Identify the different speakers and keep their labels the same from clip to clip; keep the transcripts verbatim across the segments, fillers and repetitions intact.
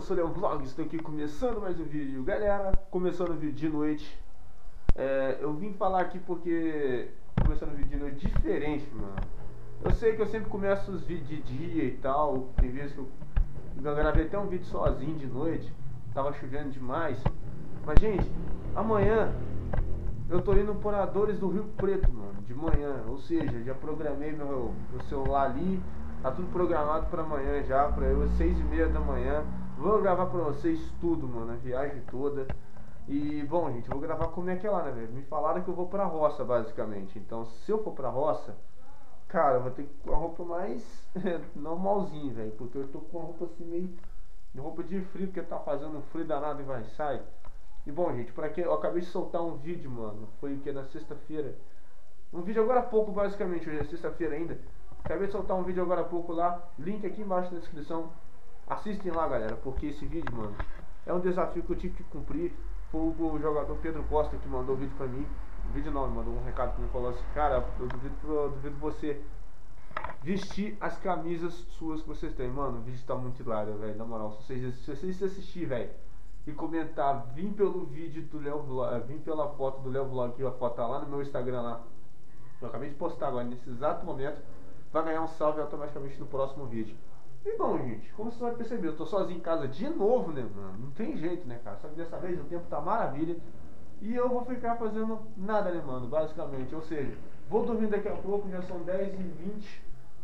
Speaker 1: sou o Léo Vlogs, estou aqui começando mais um vídeo. Galera, começando o vídeo de noite. é, Eu vim falar aqui porque começando o vídeo de noite diferente, mano. Eu sei que eu sempre começo os vídeos de dia e tal. Tem vezes que eu, eu gravei até um vídeo sozinho de noite. Tava chovendo demais. Mas gente, amanhã eu tô indo por Moradores do Rio Preto, mano, de manhã. Ou seja, já programei meu, meu celular ali. Tá tudo programado pra amanhã já, pra eu, seis e meia da manhã. Vou gravar pra vocês tudo, mano, a viagem toda. E, bom, gente, vou gravar como é que é lá, né, velho? Me falaram que eu vou pra roça, basicamente. Então, se eu for pra roça, cara, eu vou ter que com a roupa mais normalzinha, velho. Porque eu tô com a roupa assim, meio de roupa de frio, porque tá fazendo um frio danado e vai sair. E, bom, gente, pra que eu acabei de soltar um vídeo, mano. Foi o que? Na sexta-feira. Um vídeo agora há pouco, basicamente. Hoje é sexta-feira ainda. Acabei de soltar um vídeo agora há pouco lá. Link aqui embaixo na descrição. Assistem lá, galera, porque esse vídeo, mano, é um desafio que eu tive que cumprir. Foi o jogador Pedro Costa que mandou o vídeo pra mim. O vídeo não, mandou um recado que me falou assim: cara, eu duvido, eu duvido você vestir as camisas suas que vocês têm. Mano, o vídeo tá muito hilário, velho. Na moral, se vocês, se vocês assistirem, velho, e comentar, vim pelo vídeo do Léo Vlog, vim pela foto do Léo Vlog, que a foto tá lá no meu Instagram lá. Eu acabei de postar agora, nesse exato momento. Vai ganhar um salve automaticamente no próximo vídeo. E bom, gente, como você vai perceber, eu tô sozinho em casa de novo, né, mano? Não tem jeito, né, cara? Só que dessa vez o tempo tá maravilha. E eu vou ficar fazendo nada, né, mano? Basicamente, ou seja, vou dormir daqui a pouco, já são dez e vinte.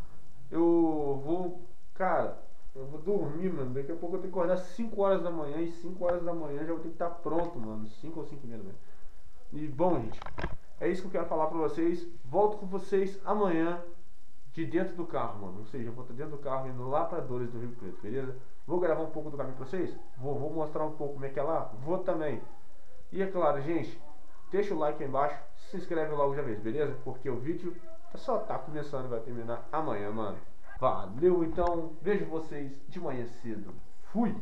Speaker 1: Eu vou, cara, eu vou dormir, mano. Daqui a pouco eu tenho que acordar cinco horas da manhã. E cinco horas da manhã já vou ter que estar pronto, mano. cinco ou cinco e meia, né? E bom, gente, é isso que eu quero falar pra vocês. Volto com vocês amanhã de dentro do carro, mano. Ou seja, eu vou estar dentro do carro indo lá pra Dores do Rio Preto, beleza? Vou gravar um pouco do caminho pra vocês? Vou, vou mostrar um pouco como é que é lá? Vou também. E é claro, gente, deixa o like aí embaixo, se inscreve logo já vez, beleza? Porque o vídeo só tá começando e vai terminar amanhã, mano. Valeu, então, vejo vocês de manhã cedo. Fui!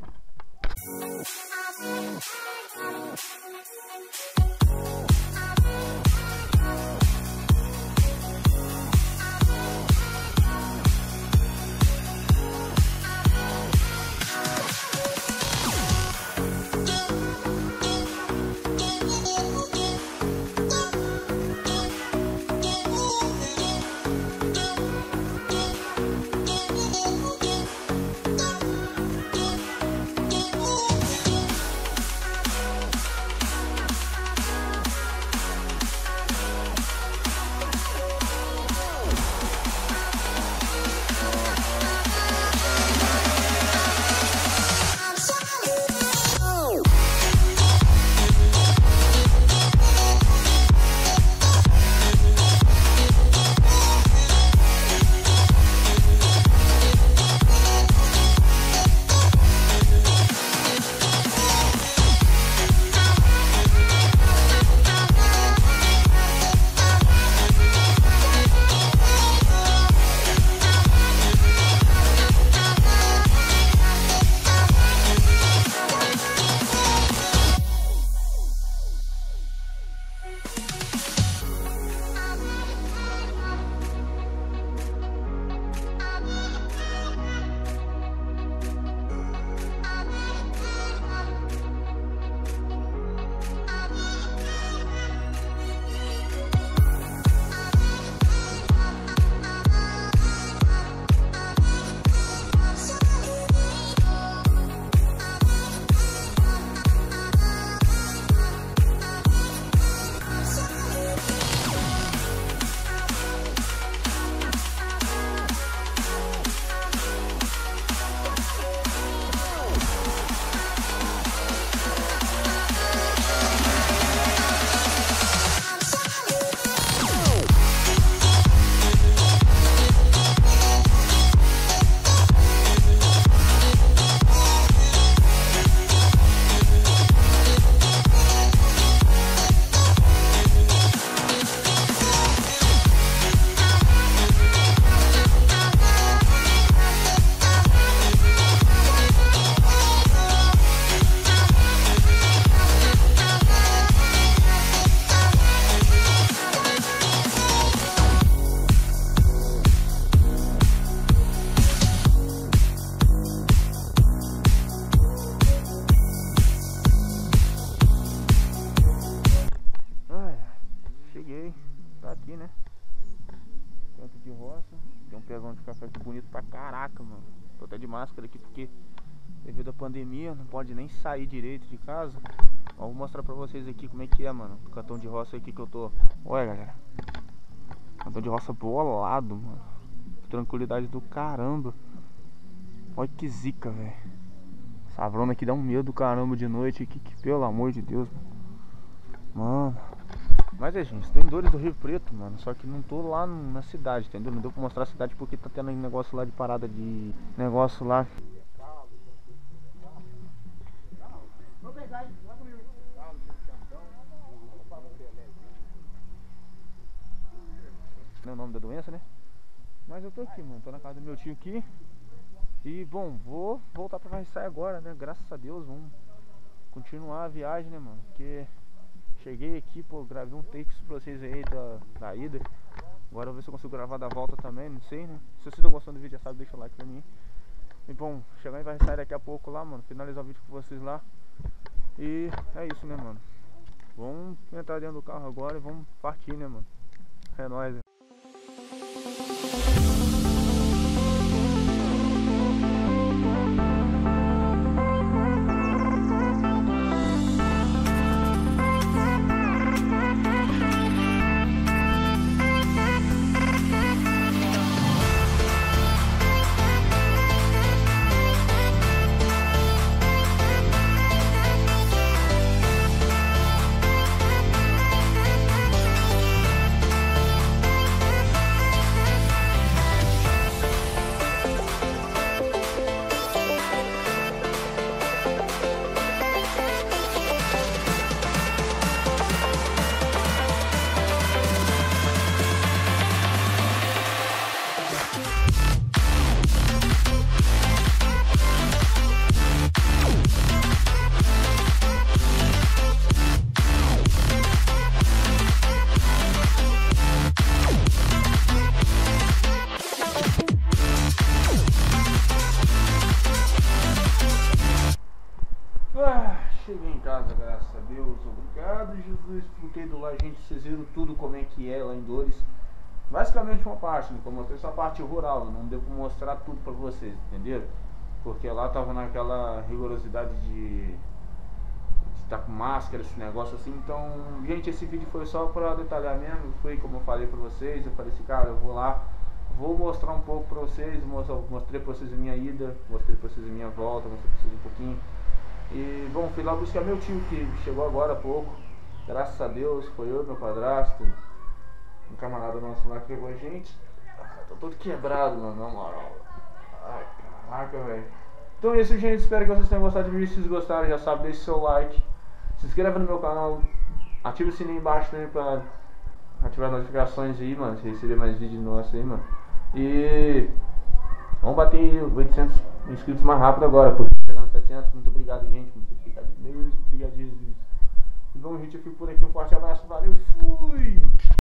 Speaker 2: Tá aqui, né? Canto de roça. Tem um pezão de café aqui bonito pra caraca, mano. Tô até de máscara aqui porque devido à pandemia não pode nem sair direito de casa. Ó, vou mostrar pra vocês aqui como é que é, mano. O cantão de roça aqui que eu tô. Olha, galera. Cantão de roça bolado, mano. Tranquilidade do caramba. Olha que zica, velho. Essa vrona aqui dá um medo do caramba de noite aqui, que pelo amor de Deus, mano. Mas é, gente, tô em Dores do Rio Preto, mano. Só que não tô lá na cidade, entendeu? Não deu pra mostrar a cidade porque tá tendo um negócio lá de parada de... Negócio lá. Não é o nome da doença, né? Mas eu tô aqui, mano. Tô na casa do meu tio aqui. E, bom, vou voltar pra Carriçai agora, né? Graças a Deus, vamos continuar a viagem, né, mano? Porque cheguei aqui, pô, gravei um take pra vocês aí da, da ida. Agora eu vou ver se eu consigo gravar da volta também, não sei, né? Se vocês estão gostando do vídeo, já sabe, deixa o like pra mim. E, bom, chegar em Carriçai daqui a pouco lá, mano. Finalizar o vídeo com vocês lá. E é isso, né, mano? Vamos entrar dentro do carro agora e vamos partir, né, mano? É nóis, né? Cheguei em casa, graças a Deus, obrigado Jesus, porque do lá, gente, vocês viram tudo como é que é lá em Dores. Basicamente uma parte, né? Eu mostrei só a parte rural, não deu pra mostrar tudo pra vocês, entenderam? Porque lá tava naquela rigorosidade de estar com máscara, esse negócio assim. Então, gente, esse vídeo foi só pra detalhar mesmo, foi como eu falei pra vocês. Eu falei assim, cara, eu vou lá, vou mostrar um pouco pra vocês, mostrei pra vocês a minha ida, mostrei pra vocês a minha volta, mostrei pra vocês um pouquinho. E, bom, fui lá buscar meu tio que chegou agora há pouco. Graças a Deus, foi eu, meu padrasto, um camarada nosso lá que pegou a gente. Ah, tô todo quebrado, mano, na moral. Ai, caraca, velho. Então é isso, gente. Espero que vocês tenham gostado do vídeo. Se vocês gostaram, já sabe, deixe seu like. Se inscreva no meu canal. Ative o sininho embaixo também pra ativar as notificações aí, mano. Se receber mais vídeos nossos aí, mano. E vamos bater oitocentos inscritos mais rápido agora, porque chegar nos setecentos. Muito obrigado, gente. Muito obrigado, Deus. Obrigado, Jesus. E bom, gente, eu fico por aqui. Um forte abraço. Valeu. Fui!